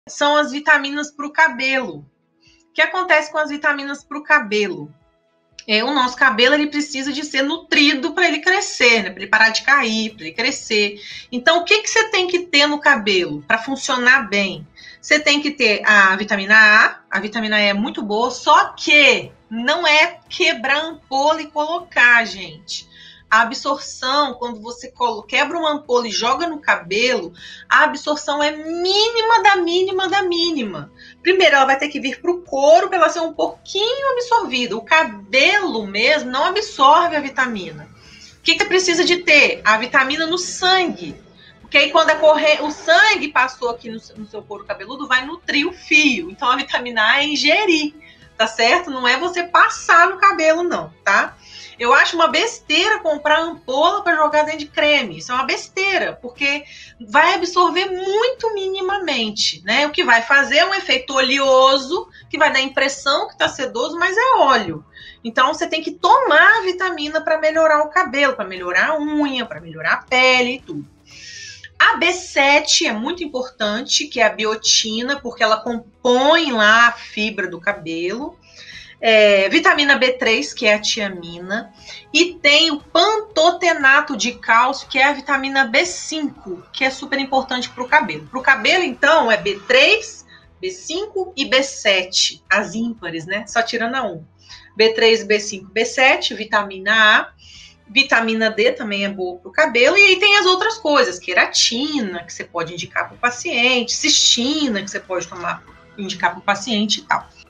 são as vitaminas para o cabelo. O que acontece com as vitaminas para o cabelo? O nosso cabelo ele precisa de ser nutrido para ele crescer, né? Para ele parar de cair, para ele crescer. Então, o que você tem que ter no cabelo para funcionar bem? Você tem que ter a vitamina A. A vitamina E é muito boa, só que não é quebrar a ampola e colocar, gente. A absorção, quando você quebra uma ampola e joga no cabelo, a absorção é mínima da mínima da mínima. Primeiro, ela vai ter que vir para o couro para ela ser um pouquinho absorvida. O cabelo mesmo não absorve a vitamina. O que precisa de ter? A vitamina no sangue. Porque aí quando o sangue passou aqui no seu couro cabeludo, vai nutrir o fio. Então a vitamina A é ingerir, tá certo? Não é você passar no cabelo, não, tá? Eu acho uma besteira comprar ampola para jogar dentro de creme. Isso é uma besteira, porque vai absorver muito minimamente, né? O que vai fazer é um efeito oleoso, que vai dar a impressão que está sedoso, mas é óleo. Então, você tem que tomar a vitamina para melhorar o cabelo, para melhorar a unha, para melhorar a pele e tudo. A B7 é muito importante, que é a biotina, porque ela compõe lá a fibra do cabelo. Vitamina B3, que é a tiamina, e tem o pantotenato de cálcio, que é a vitamina B5, que é super importante para o cabelo. Para o cabelo, então, é B3, B5 e B7, as ímpares, né? Só tirando a 1. B3, B5, B7, vitamina A. Vitamina D também é boa para o cabelo. E aí tem as outras coisas, queratina, que você pode indicar para o paciente, cistina, que você pode indicar para o paciente e tal.